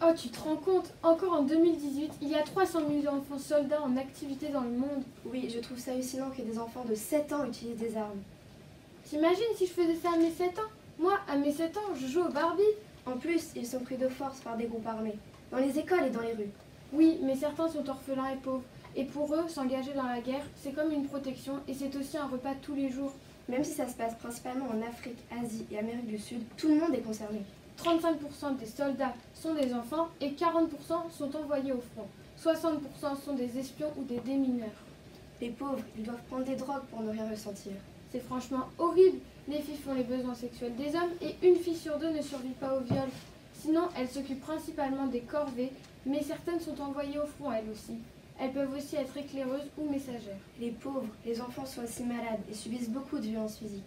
Oh, tu te rends compte? Encore en 2018, il y a 300 000 enfants soldats en activité dans le monde. Oui, je trouve ça hallucinant que des enfants de 7 ans utilisent des armes. T'imagines si je faisais ça à mes 7 ans? Moi, à mes 7 ans, je joue au Barbie. En plus, ils sont pris de force par des groupes armés, dans les écoles et dans les rues. Oui, mais certains sont orphelins et pauvres. Et pour eux, s'engager dans la guerre, c'est comme une protection et c'est aussi un repas tous les jours. Même si ça se passe principalement en Afrique, Asie et Amérique du Sud, tout le monde est concerné. 35% des soldats sont des enfants et 40% sont envoyés au front. 60% sont des espions ou des démineurs. Les pauvres, ils doivent prendre des drogues pour ne rien ressentir. C'est franchement horrible. Les filles font les besoins sexuels des hommes et une fille sur deux ne survit pas au viol. Sinon, elles s'occupent principalement des corvées, mais certaines sont envoyées au front elles aussi. Elles peuvent aussi être éclaireuses ou messagères. Les pauvres, les enfants sont aussi malades et subissent beaucoup de violences physiques.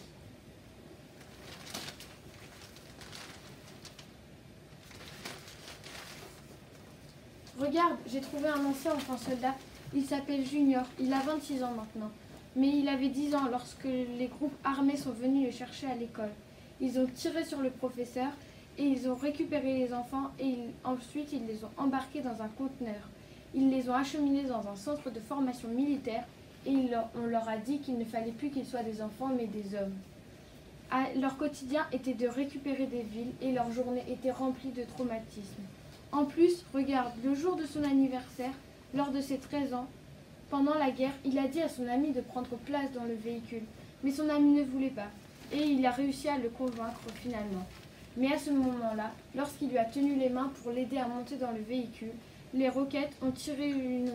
Regarde, j'ai trouvé un ancien enfant soldat. Il s'appelle Junior. Il a 26 ans maintenant. Mais il avait 10 ans lorsque les groupes armés sont venus le chercher à l'école. Ils ont tiré sur le professeur et ils ont récupéré les enfants et ensuite ils les ont embarqués dans un conteneur. Ils les ont acheminés dans un centre de formation militaire et on leur a dit qu'il ne fallait plus qu'ils soient des enfants mais des hommes. Leur quotidien était de récupérer des villes et leur journée était remplie de traumatismes. En plus, regarde, le jour de son anniversaire, lors de ses 13 ans, pendant la guerre, il a dit à son ami de prendre place dans le véhicule. Mais son ami ne voulait pas. Et il a réussi à le convaincre finalement. Mais à ce moment-là, lorsqu'il lui a tenu les mains pour l'aider à monter dans le véhicule, les rebelles ont tiré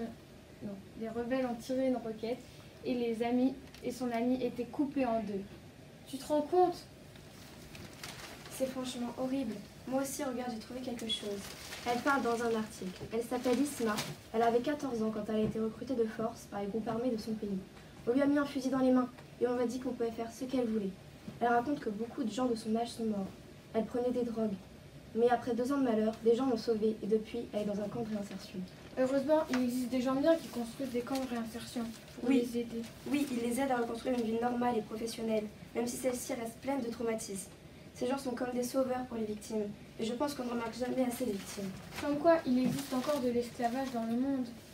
une roquette et son ami étaient coupés en deux. Tu te rends compte? C'est franchement horrible. Moi aussi, regarde, j'ai trouvé quelque chose. Elle parle dans un article. Elle s'appelle Isma. Elle avait 14 ans quand elle a été recrutée de force par les groupes armés de son pays. On lui a mis un fusil dans les mains et on lui a dit qu'on pouvait faire ce qu'elle voulait. Elle raconte que beaucoup de gens de son âge sont morts. Elle prenait des drogues. Mais après 2 ans de malheur, des gens l'ont sauvée et depuis, elle est dans un camp de réinsertion. Heureusement, il existe des gens bien qui construisent des camps de réinsertion pour Oui. les aider. Oui, ils les aident à reconstruire une vie normale et professionnelle, même si celle-ci reste pleine de traumatismes. Ces gens sont comme des sauveurs pour les victimes, et je pense qu'on ne remarque jamais assez les victimes. Comme quoi, il existe encore de l'esclavage dans le monde.